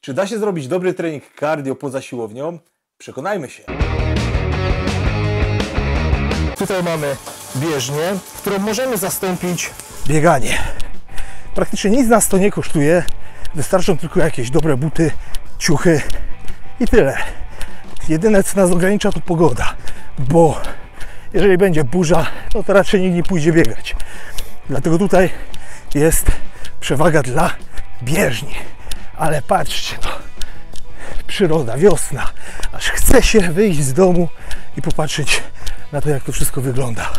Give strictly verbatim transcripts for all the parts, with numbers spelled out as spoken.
Czy da się zrobić dobry trening cardio poza siłownią? Przekonajmy się. Tutaj mamy bieżnię, którą możemy zastąpić bieganie. Praktycznie nic nas to nie kosztuje. Wystarczą tylko jakieś dobre buty, ciuchy i tyle. Jedyne, co nas ogranicza, to pogoda, bo jeżeli będzie burza, no to raczej nikt nie pójdzie biegać. Dlatego tutaj jest przewaga dla bieżni. Ale patrzcie, no, przyroda, wiosna, aż chce się wyjść z domu i popatrzeć na to, jak to wszystko wygląda.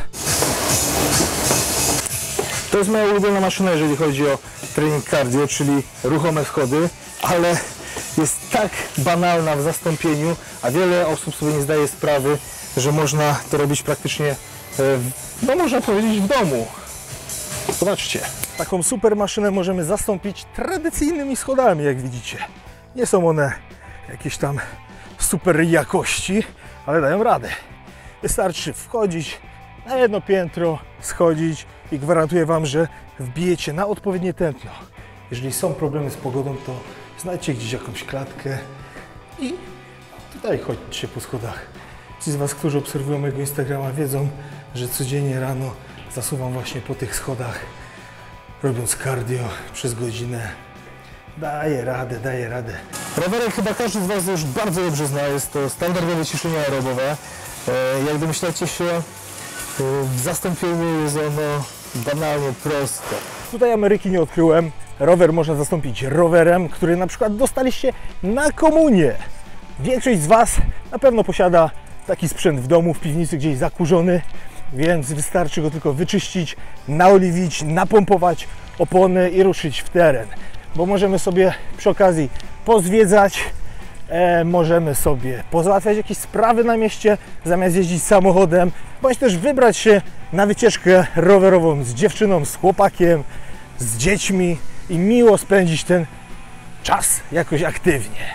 To jest moja ulubiona maszyna, jeżeli chodzi o trening cardio, czyli ruchome schody, ale jest tak banalna w zastąpieniu, a wiele osób sobie nie zdaje sprawy, że można to robić praktycznie, no można powiedzieć, w domu. Zobaczcie. Taką super maszynę możemy zastąpić tradycyjnymi schodami, jak widzicie. Nie są one jakieś tam super jakości, ale dają radę. Wystarczy wchodzić na jedno piętro, schodzić i gwarantuję Wam, że wbijecie na odpowiednie tętno. Jeżeli są problemy z pogodą, to znajdźcie gdzieś jakąś klatkę i tutaj chodźcie po schodach. Ci z Was, którzy obserwują mojego Instagrama, wiedzą, że codziennie rano zasuwam właśnie po tych schodach, robiąc cardio przez godzinę. Daję radę, daję radę. Rowerek chyba każdy z Was już bardzo dobrze zna. Jest to standardowe ćwiczenie aerobowe. Jak domyślacie się, w zastąpieniu jest ono banalnie proste. Tutaj Ameryki nie odkryłem. Rower można zastąpić rowerem, który na przykład dostaliście na komunię. Większość z Was na pewno posiada taki sprzęt w domu, w piwnicy gdzieś zakurzony, więc wystarczy go tylko wyczyścić, naoliwić, napompować opony i ruszyć w teren. Bo możemy sobie przy okazji pozwiedzać, e, możemy sobie pozałatwiać jakieś sprawy na mieście, zamiast jeździć samochodem, bądź też wybrać się na wycieczkę rowerową z dziewczyną, z chłopakiem, z dziećmi i miło spędzić ten czas jakoś aktywnie.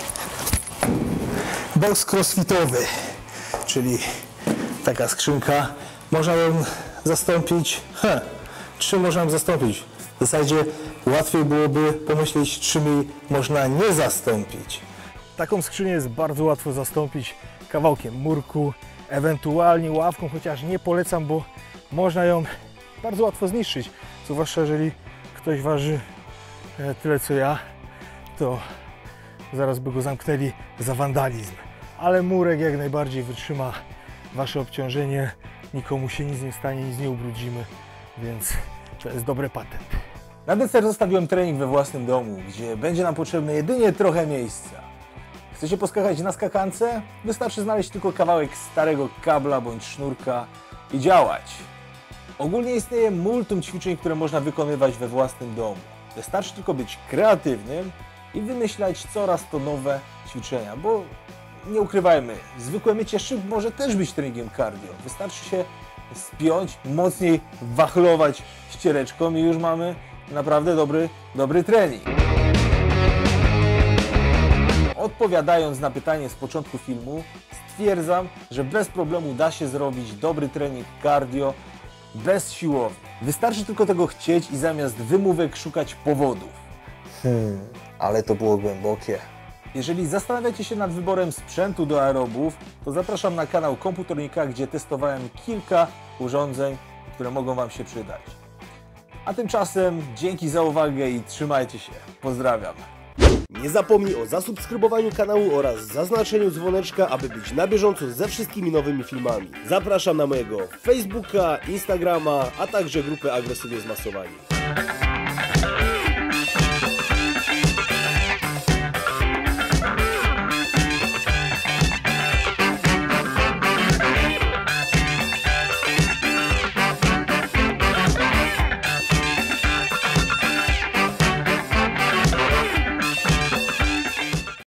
Box crossfitowy, czyli taka skrzynka. Można ją zastąpić. He, czym można ją zastąpić? W zasadzie łatwiej byłoby pomyśleć, czym jej można nie zastąpić. Taką skrzynię jest bardzo łatwo zastąpić kawałkiem murku, ewentualnie ławką, chociaż nie polecam, bo można ją bardzo łatwo zniszczyć. Zwłaszcza jeżeli ktoś waży tyle co ja, to zaraz by go zamknęli za wandalizm. Ale murek jak najbardziej wytrzyma Wasze obciążenie, nikomu się nic nie stanie, nic nie ubrudzimy, więc to jest dobry patent. Na deser zostawiłem trening we własnym domu, gdzie będzie nam potrzebne jedynie trochę miejsca. Chcecie poskakać na skakance? Wystarczy znaleźć tylko kawałek starego kabla bądź sznurka i działać. Ogólnie istnieje multum ćwiczeń, które można wykonywać we własnym domu. Wystarczy tylko być kreatywnym i wymyślać coraz to nowe ćwiczenia, bo nie ukrywajmy, zwykłe mycie szyb może też być treningiem cardio. Wystarczy się spiąć, mocniej wachlować ściereczką i już mamy naprawdę dobry, dobry trening. Odpowiadając na pytanie z początku filmu, stwierdzam, że bez problemu da się zrobić dobry trening cardio bez siłowni. Wystarczy tylko tego chcieć i zamiast wymówek szukać powodów. Hmm, ale to było głębokie. Jeżeli zastanawiacie się nad wyborem sprzętu do aerobów, to zapraszam na kanał Komputernika, gdzie testowałem kilka urządzeń, które mogą Wam się przydać. A tymczasem dzięki za uwagę i trzymajcie się. Pozdrawiam. Nie zapomnij o zasubskrybowaniu kanału oraz zaznaczeniu dzwoneczka, aby być na bieżąco ze wszystkimi nowymi filmami. Zapraszam na mojego Facebooka, Instagrama, a także grupę Agresywnie Zmasowani.